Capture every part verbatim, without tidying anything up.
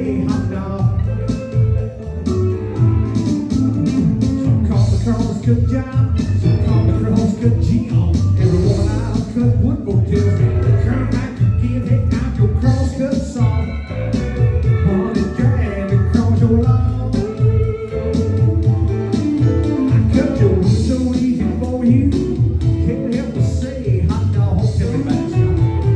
say hot dog. Some call the cross-cut John, some call the cross-cut G-on. Every woman I'll cut wood for tells me, turn back again, take out your cross-cut saw. Honey, drag it across your lawn. I cut your wood so easy for you, can't help but say hot dog. Tell me about it, Scott.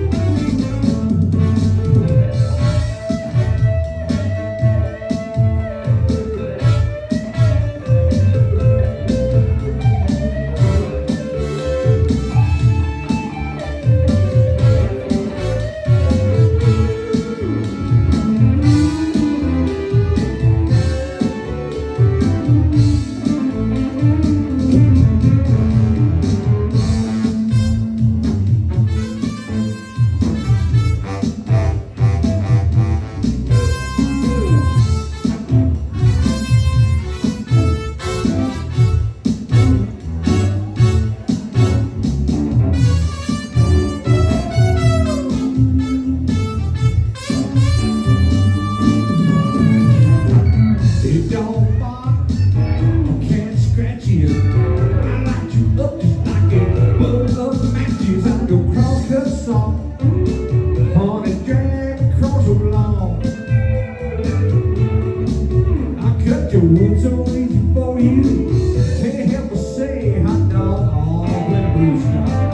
It don't bark, can't scratch you. I light you up just like a bundle of matches. I go cross-cut saw, honey, drag across your lawn. I cut your wood so easy for you, can't help but say hot dog. Oh, let it blue stop.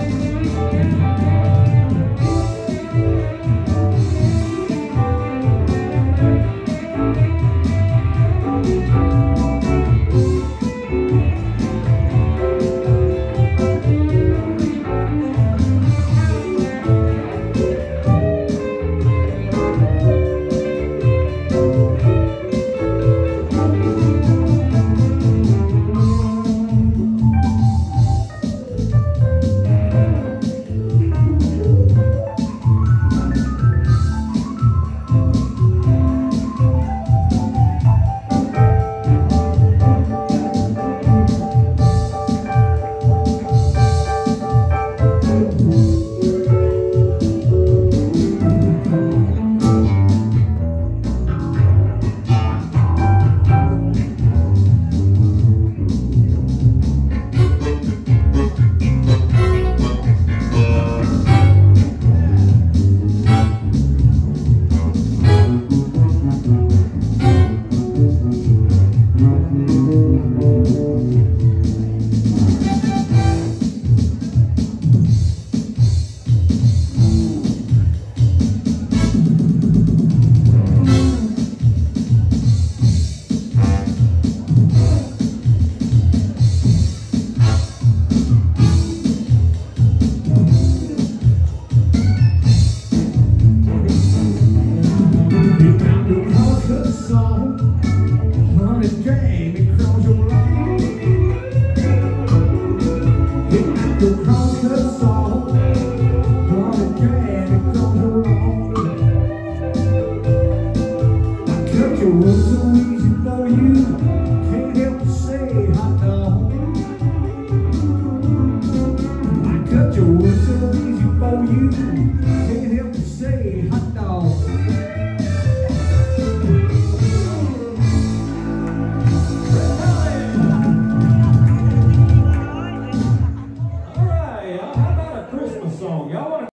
Song.